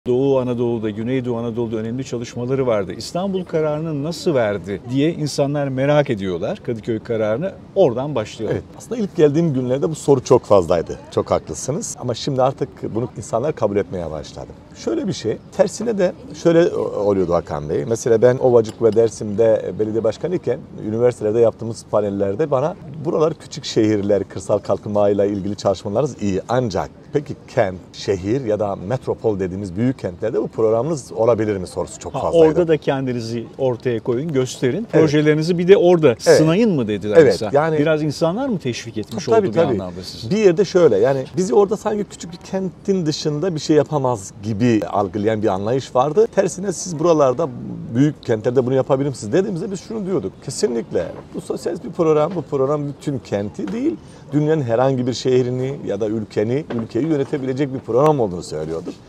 Doğu Anadolu'da, Güneydoğu Anadolu'da önemli çalışmaları vardı. İstanbul kararını nasıl verdi diye insanlar merak ediyorlar. Kadıköy kararını oradan başlayalım. Evet, aslında ilk geldiğim günlerde bu soru çok fazlaydı. Çok haklısınız. Ama şimdi artık bunu insanlar kabul etmeye başladı. Şöyle bir şey, tersine de şöyle oluyordu Hakan Bey. Mesela ben Ovacık ve Dersim'de belediye başkanı iken üniversitelerde yaptığımız panellerde bana buralar küçük şehirler, kırsal kalkınmayla ilgili çalışmalarınız iyi. Ancak peki kent, şehir ya da metropol dediğimiz büyük kentlerde bu programınız olabilir mi sorusu çok fazlaydı. Orada da kendinizi ortaya koyun, gösterin. Projelerinizi bir de orada sınayın mı dediler mesela. Yani biraz insanlar mı teşvik etmiş oldu bir anlamda sizi? Bir yerde şöyle, yani bizi orada sanki küçük bir kentin dışında bir şey yapamaz gibi algılayan bir anlayış vardı. Tersine siz buralarda büyük kentlerde bunu yapabilir misiniz dediğimizde biz şunu diyorduk. Kesinlikle bu sosyalist bir program, bu program bütün kenti değil, dünyanın herhangi bir şehrini ya da ülkeyi yönetebilecek bir program olduğunu söylüyorduk.